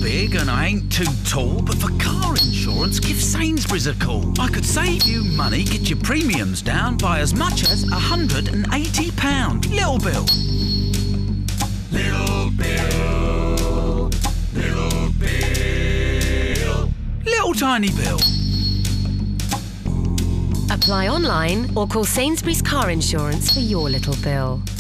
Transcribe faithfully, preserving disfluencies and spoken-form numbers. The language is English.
big and I ain't too tall, but for car insurance, give Sainsbury's a call. I could save you money, get your premiums down by as much as one hundred and eighty pounds. Lil Bill. Lil Bill. Lil Bill. Little tiny Bill. Apply online or call Sainsbury's Car Insurance for your little bill.